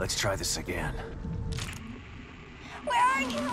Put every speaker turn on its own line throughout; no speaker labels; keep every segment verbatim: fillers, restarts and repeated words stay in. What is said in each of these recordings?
Let's try this again.
Where are you?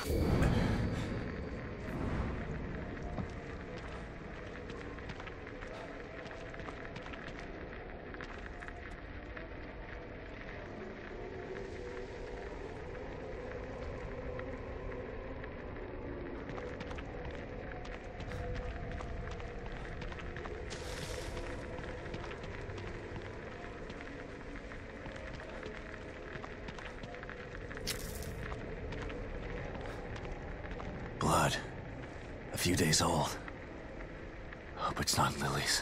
Blood. A few days old. Hope it's not Lily's.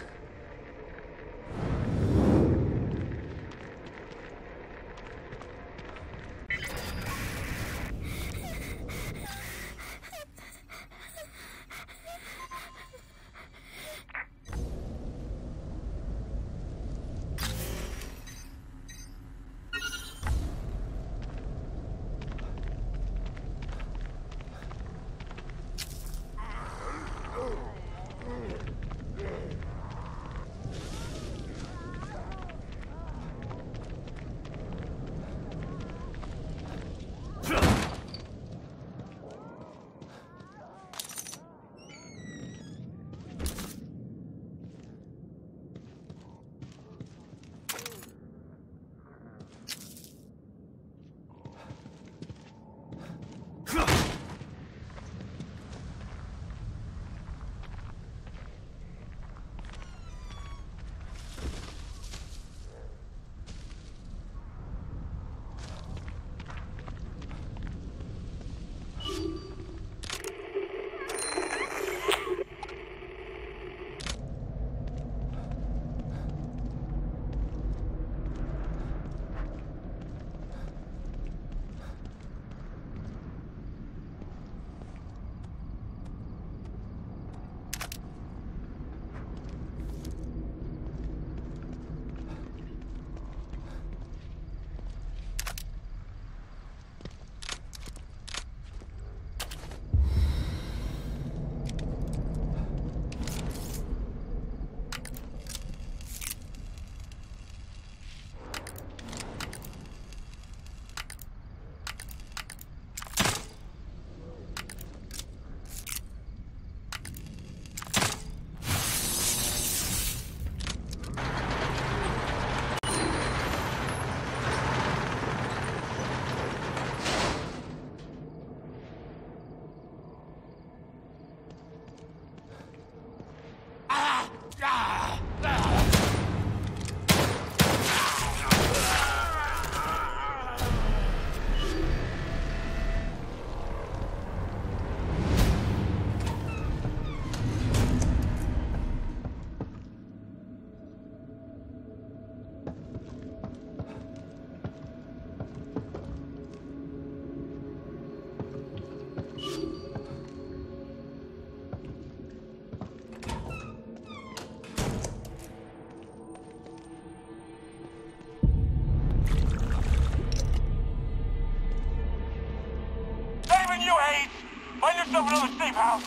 Find yourself another safe house!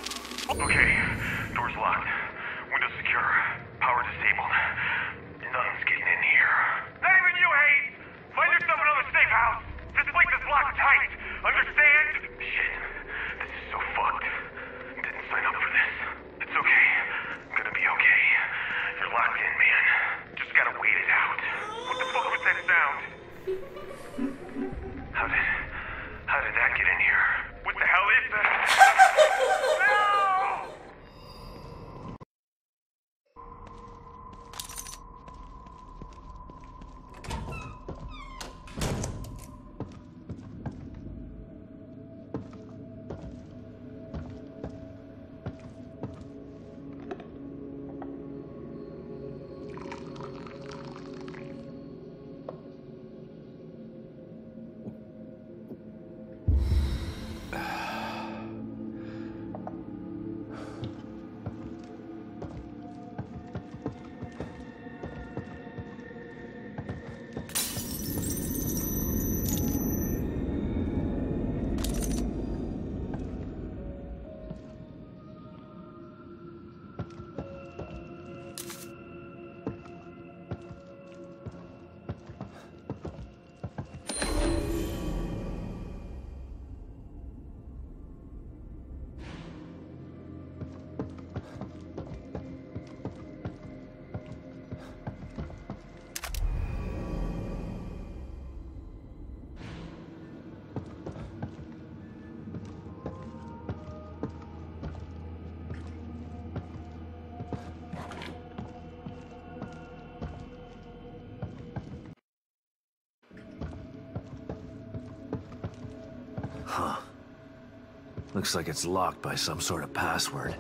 Okay. Door's locked. Windows secure. Power disabled. Nothing's getting in here. Not even you, Hayes! Find yourself another safe house! This place is locked tight! Understand? Shit. This is so fucked. Didn't sign up for this. It's okay. I'm gonna be okay. You're locked in, man. Just gotta wait it out. What the fuck was that sound? How did... How did that get in here? What the hell is that? No!
Looks like it's locked by some sort of password.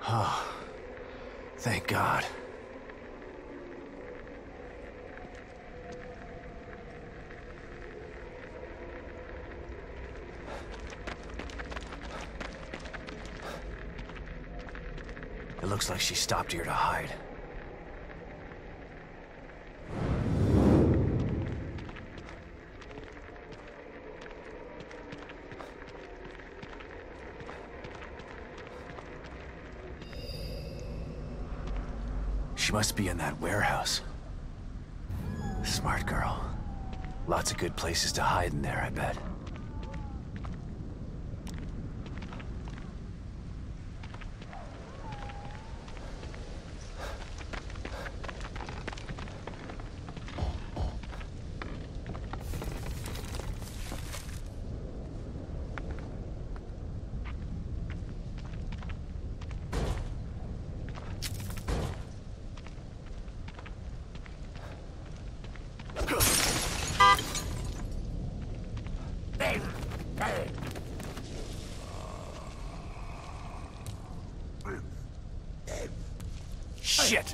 Oh, thank God. It looks like she stopped here to hide. She must be in that warehouse. Smart girl. Lots of good places to hide in there, I bet. Shit!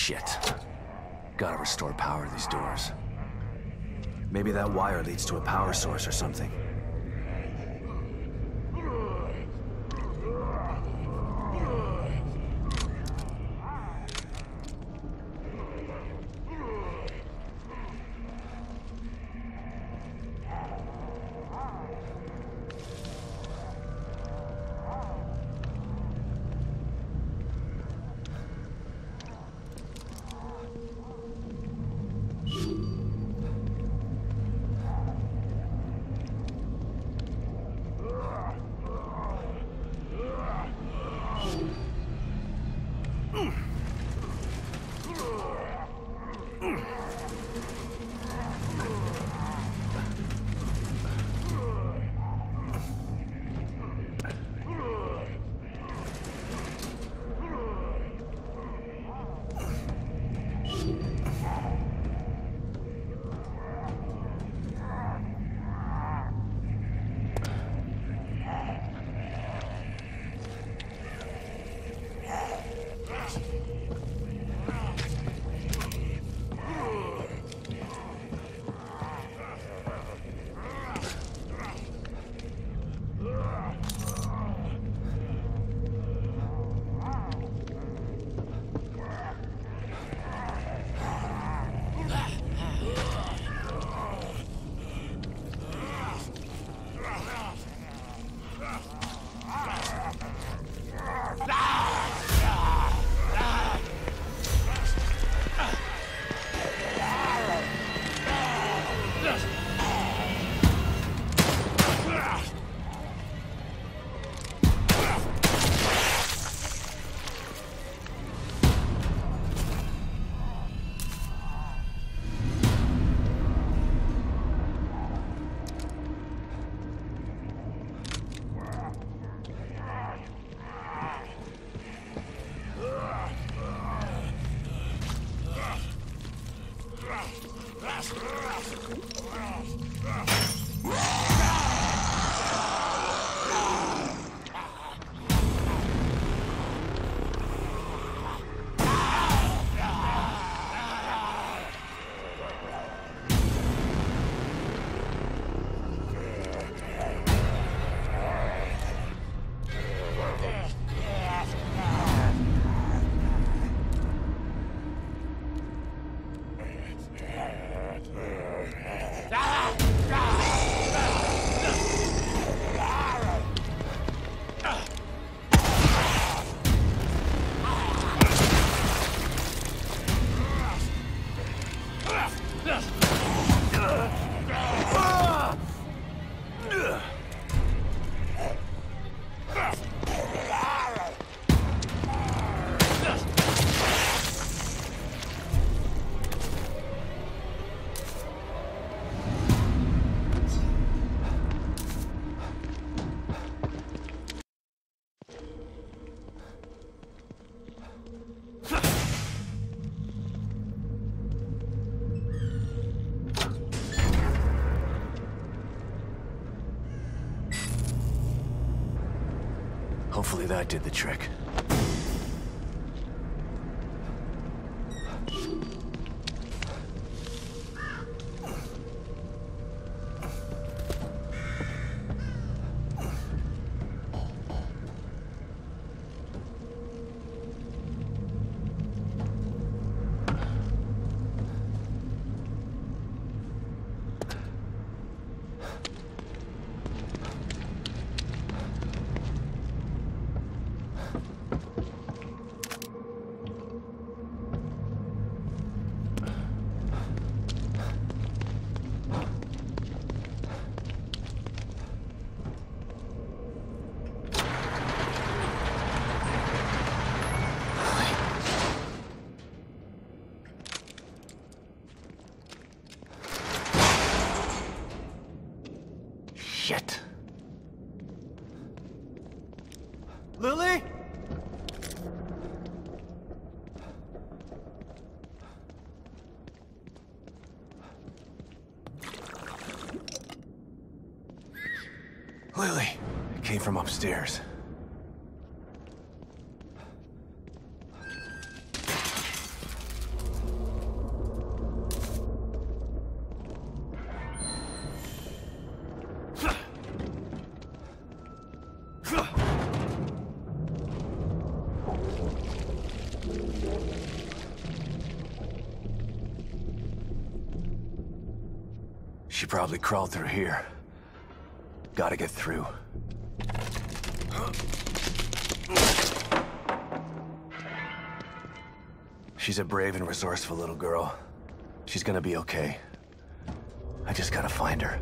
Shit. Gotta restore power to these doors. Maybe that wire leads to a power source or something. Hopefully that did the trick. Shit. Lily? Lily. It came from upstairs. She probably crawled through here. Gotta get through. She's a brave and resourceful little girl. She's gonna be okay. I just gotta find her.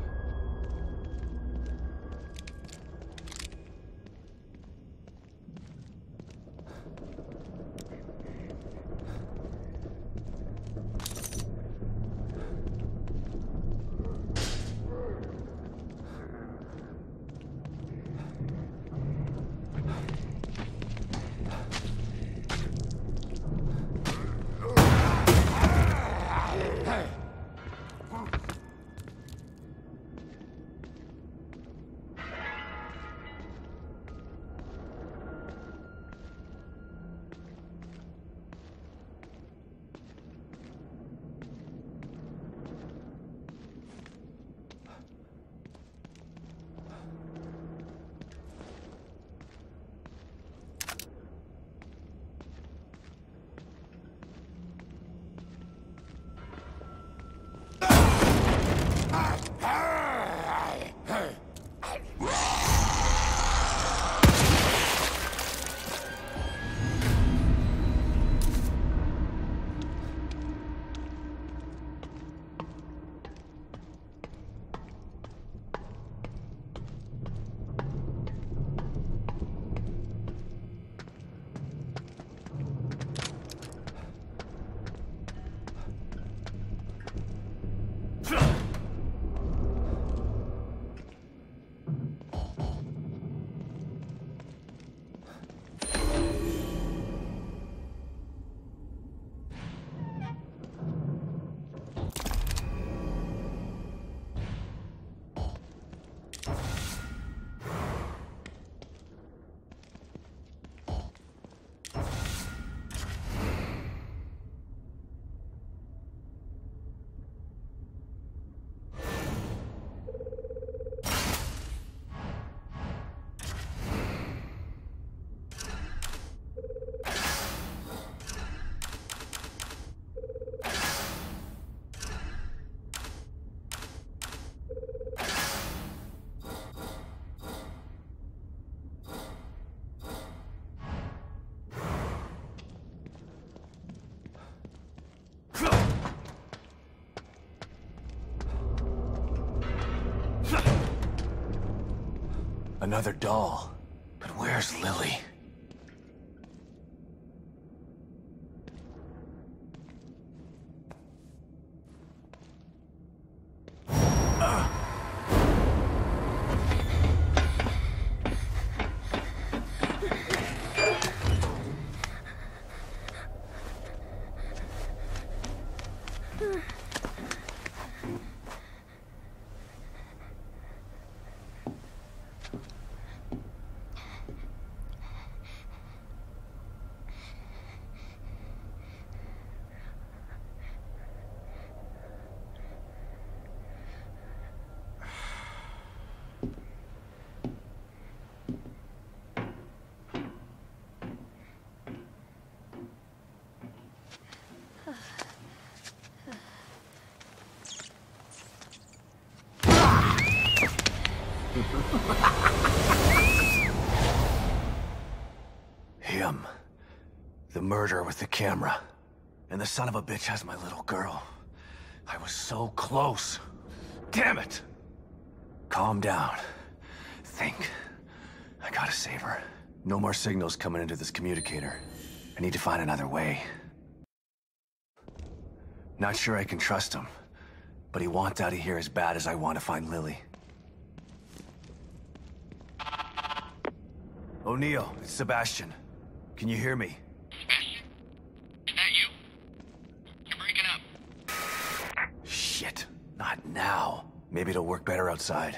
Another doll. But where's Lily? Him. The murderer with the camera. And the son of a bitch has my little girl. I was so close. Damn it! Calm down. Think. I gotta save her. No more signals coming into this communicator. I need to find another way. Not sure I can trust him, but he wants out of here as bad as I want to find Lily. O'Neill, it's Sebastian. Can you hear me?
Sebastian? Is that you? You're breaking up.
Shit. Not now. Maybe it'll work better outside.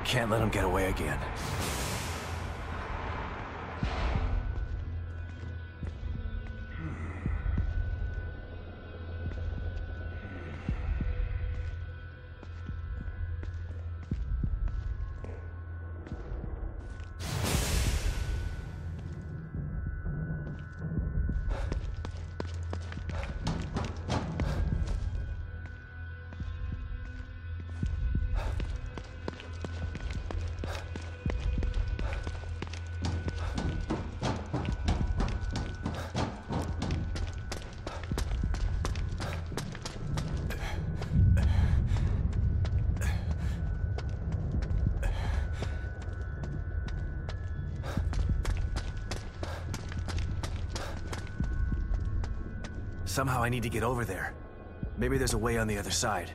can't let him get away again. Somehow I need to get over there. Maybe there's a way on the other side.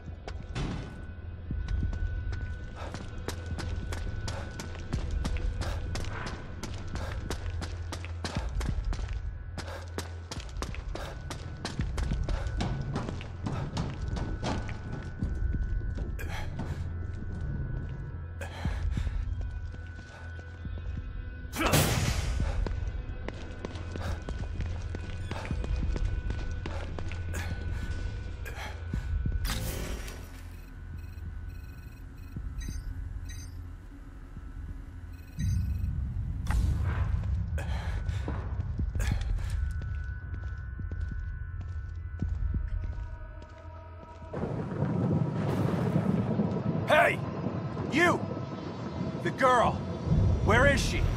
Hey! You! The girl! Where is she?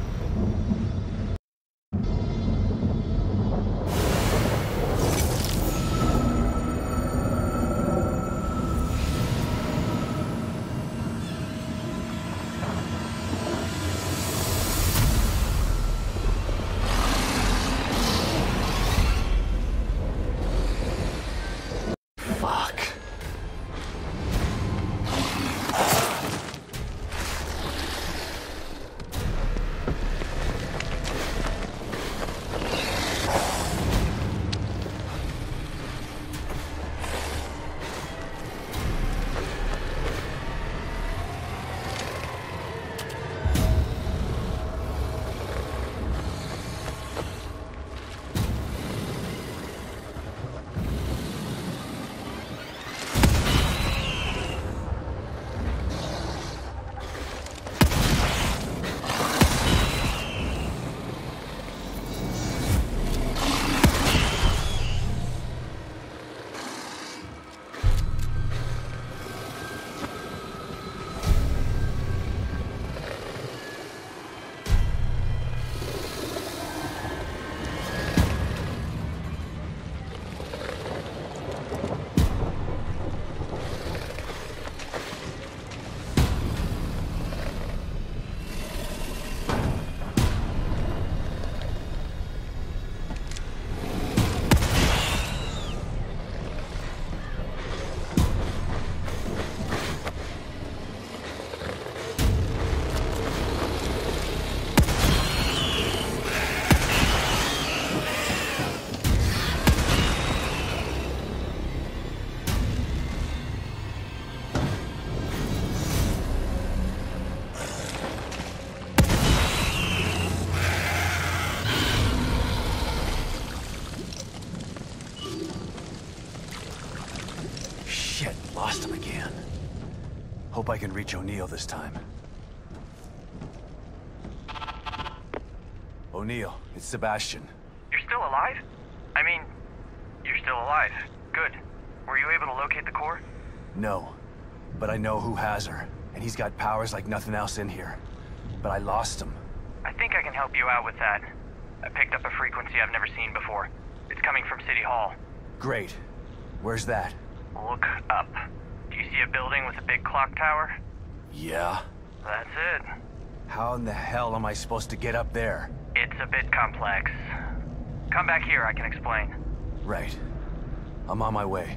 Lost him again. Hope I can reach O'Neill this time. O'Neill, it's Sebastian.
You're still alive? I mean, you're still alive. Good. Were you able to locate the core?
No, but I know who has her, and he's got powers like nothing else in here. But I lost him.
I think I can help you out with that. I picked up a frequency I've never seen before. It's coming from City Hall.
Great. Where's that?
Look up. Do you see a building with a big clock tower?
Yeah?
That's it.
How in the hell am I supposed to get up there?
It's a bit complex. Come back here, I can explain.
Right. I'm on my way.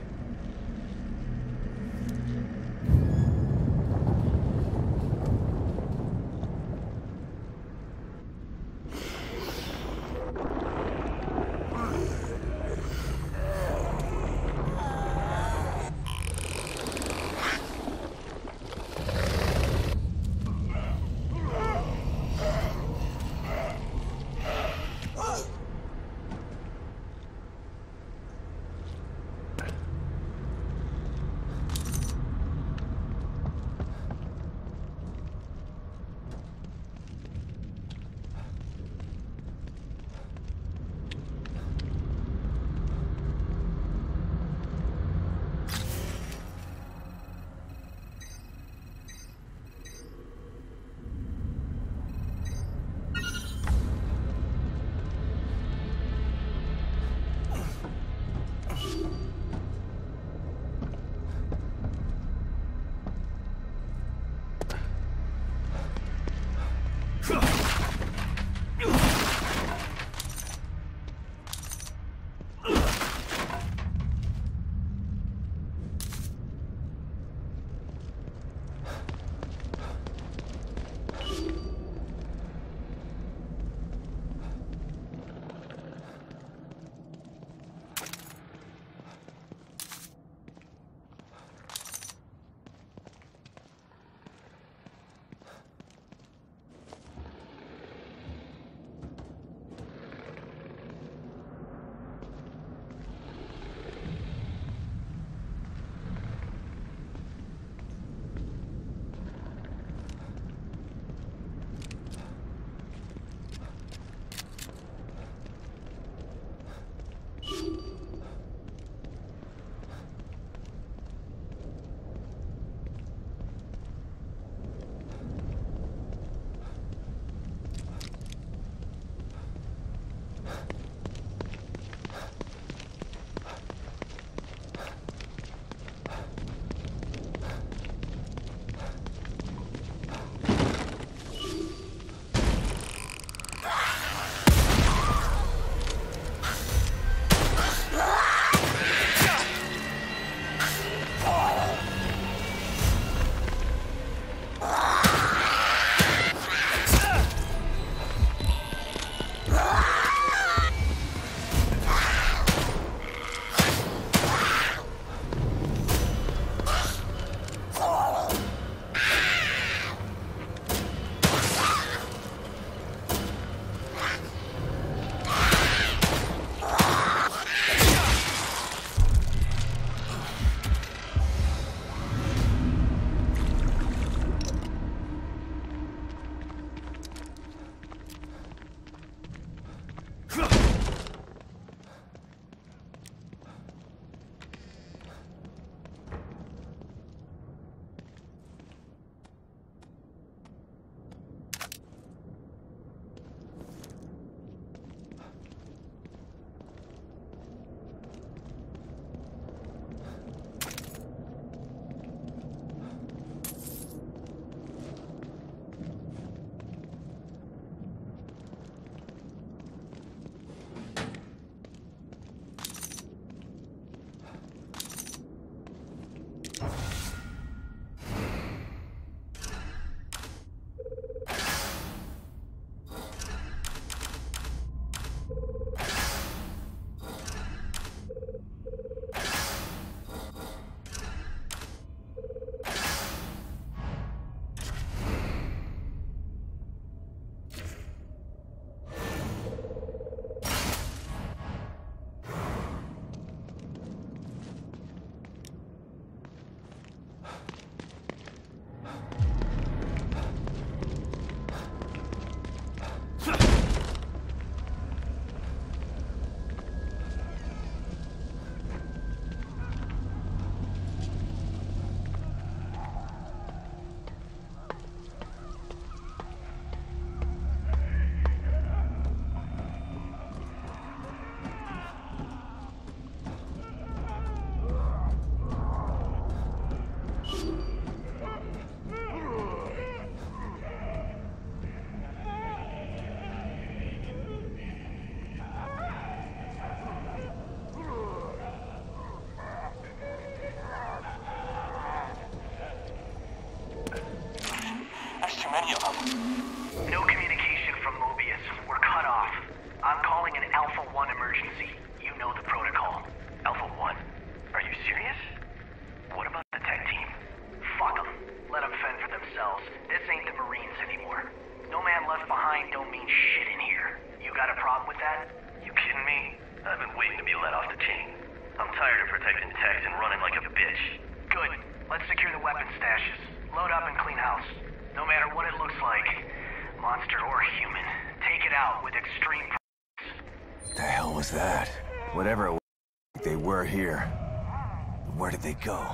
Whatever it was, they were here. Where did they go?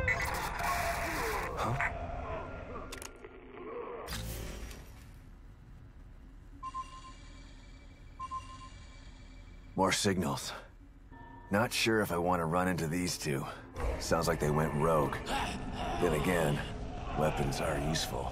Huh? More signals. Not sure if I want to run into these two. Sounds like they went rogue. Then again, weapons are useful.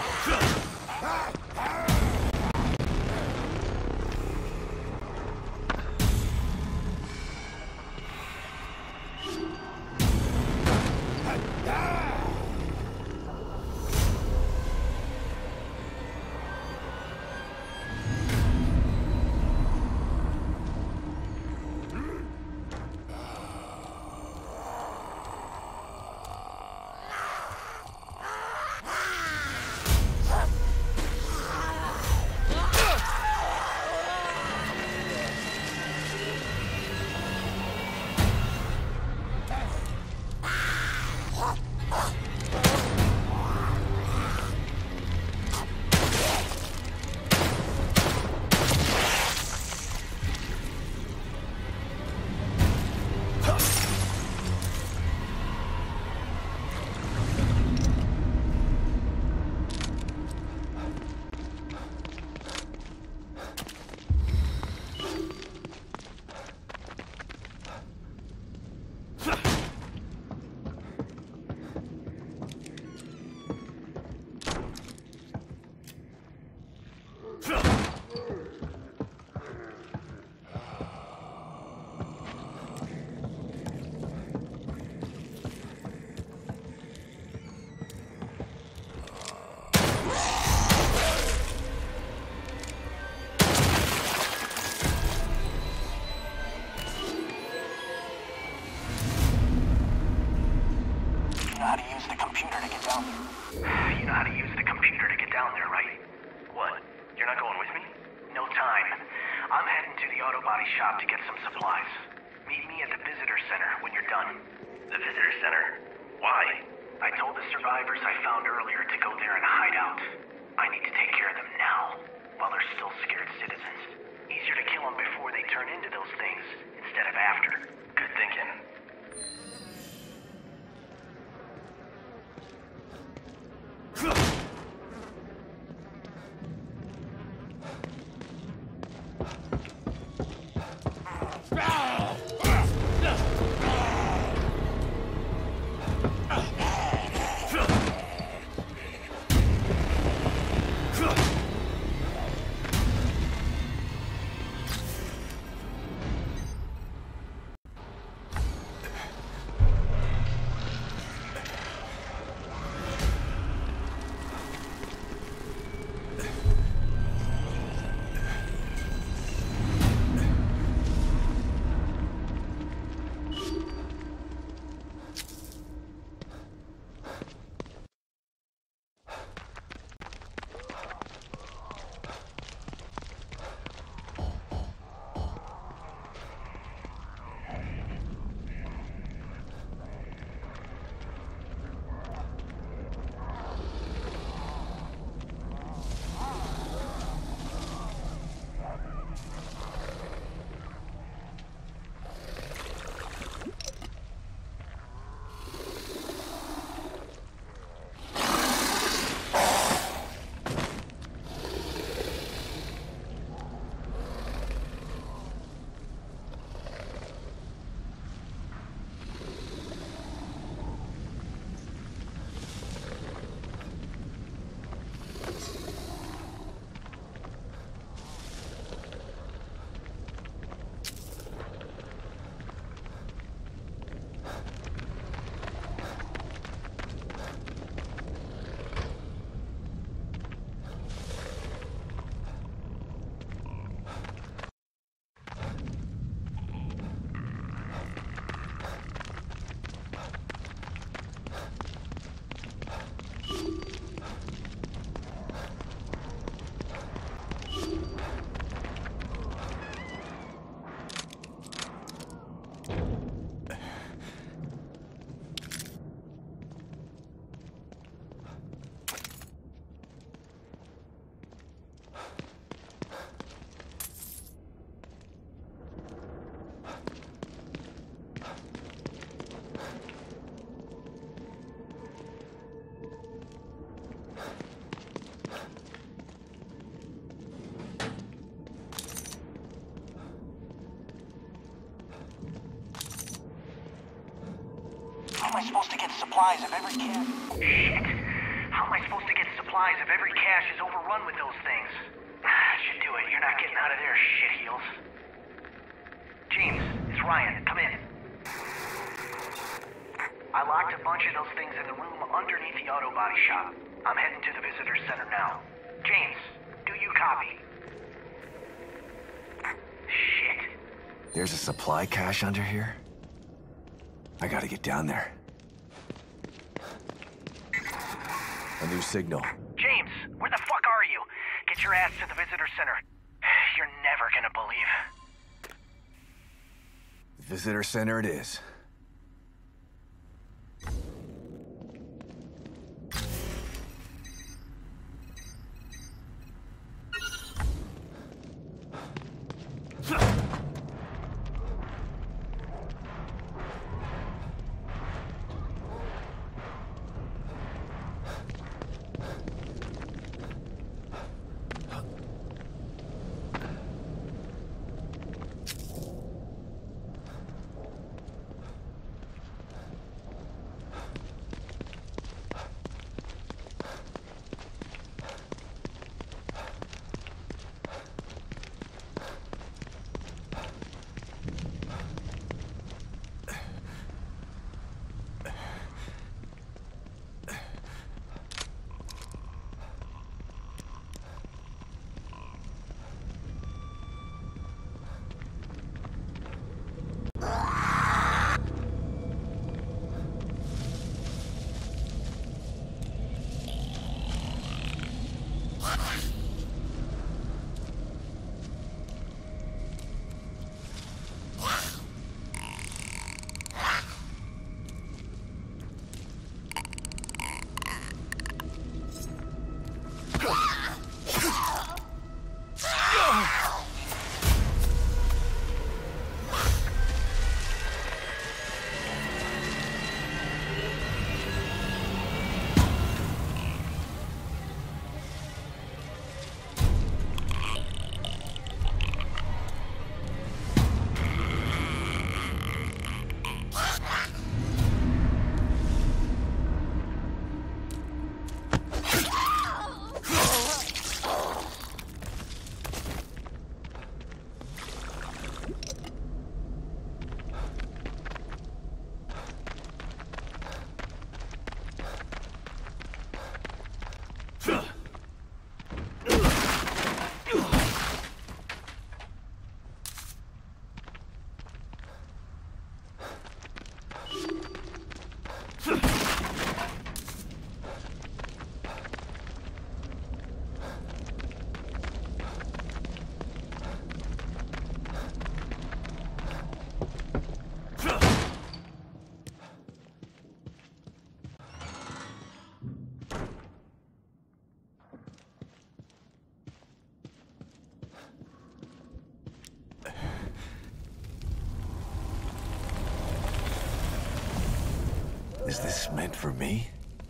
How am I supposed to get supplies if every kid... Shit! How am I supposed to get supplies
supplies if every cache is overrun with those things. Should do it. You're not getting out of there, shitheels. James, it's Ryan. Come in. I locked a bunch of those things in the room underneath the auto body shop. I'm heading to the visitor center now. James, do you copy? Shit.
There's a supply cache under here. I gotta get down there. A new signal.
James, where the fuck are you? Get your ass to the visitor center. You're never gonna believe.
Visitor center it is. Is this meant for me?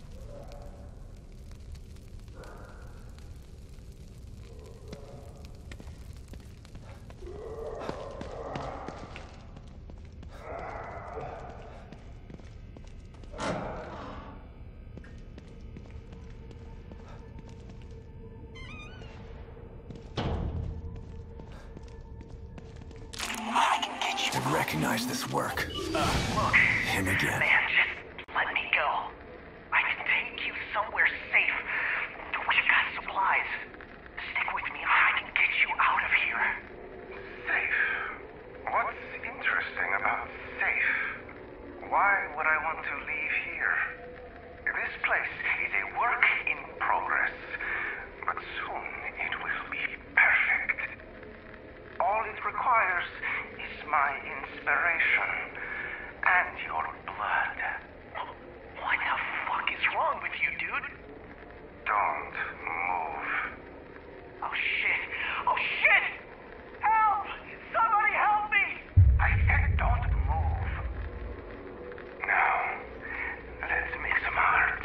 I recognize this work. Uh,
Look,
him again.
Man, just let me go. I can take you somewhere safe. We've got supplies. Stick with me. I can get you out of here.
Safe? What's interesting about safe? Why would I want to leave here? This place is a work in progress, but soon it will be perfect. All it requires is my inspiration and your blood.
What the fuck is wrong with you, dude?
Don't move.
Oh shit! Oh shit! Help! Somebody help me!
I said don't move. Now, let's make some art.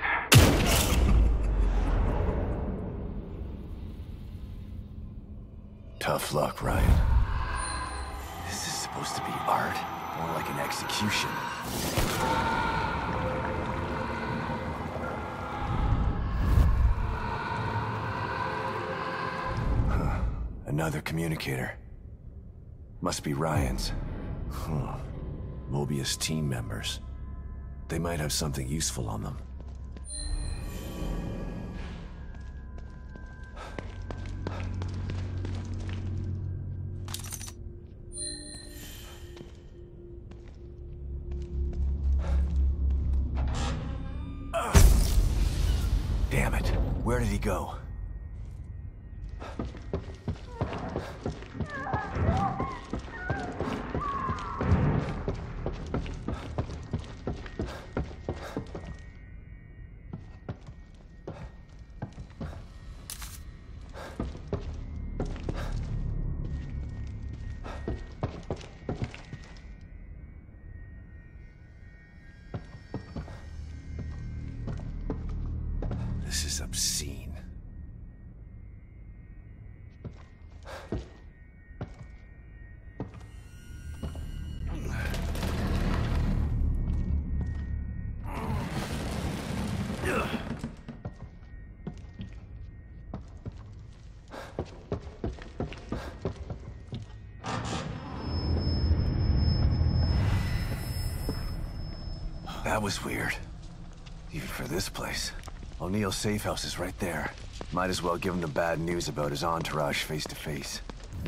Tough luck, Ryan. This is supposed to be art, more like an execution. Another communicator. Must be Ryan's. Huh. Mobius team members. They might have something useful on them. Damn it. Where did he go? This is obscene. That was weird. Even for this place. O'Neill's safe house is right there. Might as well give him the bad news about his entourage face to face.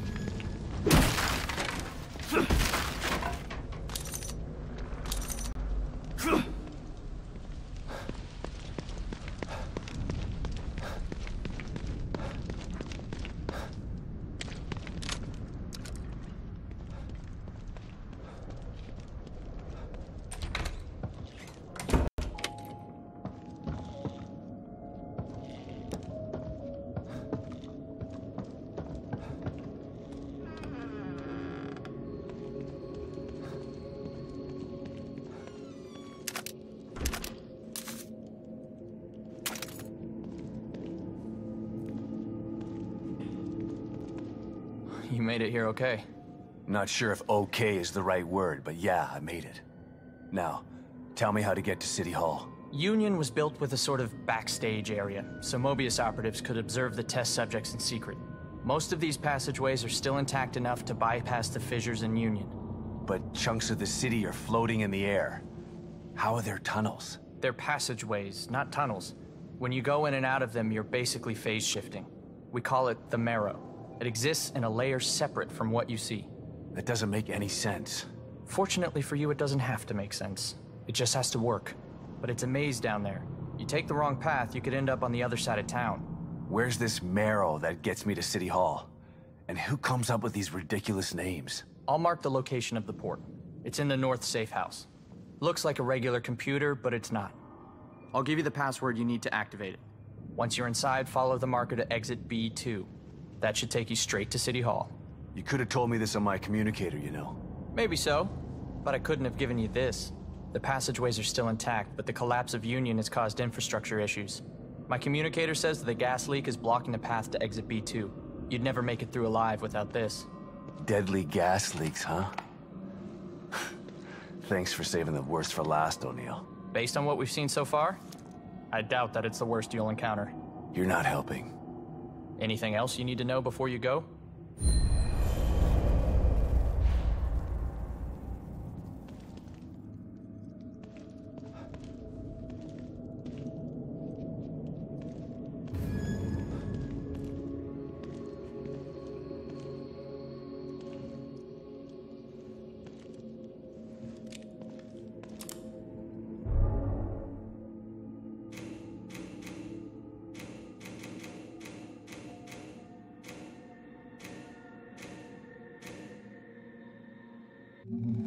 You made it here okay.
Not sure if okay is the right word, but yeah, I made it. Now, tell me how to get to City Hall.
Union was built with a sort of backstage area, so Mobius operatives could observe the test subjects in secret. Most of these passageways are still intact enough to bypass the fissures in Union.
But chunks of the city are floating in the air. How are there tunnels?
They're passageways, not tunnels. When you go in and out of them, you're basically phase shifting. We call it the marrow. It exists in a layer separate from what you see.
That doesn't make any sense.
Fortunately for you, it doesn't have to make sense. It just has to work. But it's a maze down there. You take the wrong path, you could end up on the other side of town.
Where's this marrow that gets me to City Hall? And who comes up with these ridiculous names?
I'll mark the location of the port. It's in the north safe house. Looks like a regular computer, but it's not. I'll give you the password you need to activate it. Once you're inside, follow the marker to exit B two. That should take you straight to City Hall.
You could have told me this on my communicator, you know.
Maybe so, but I couldn't have given you this. The passageways are still intact, but the collapse of Union has caused infrastructure issues. My communicator says that the gas leak is blocking the path to exit B two. You'd never make it through alive without this.
Deadly gas leaks, huh? Thanks for saving the worst for last, O'Neill.
Based on what we've seen so far, I doubt that it's the worst you'll encounter.
You're not helping.
Anything else you need to know before you go? Mm-hmm.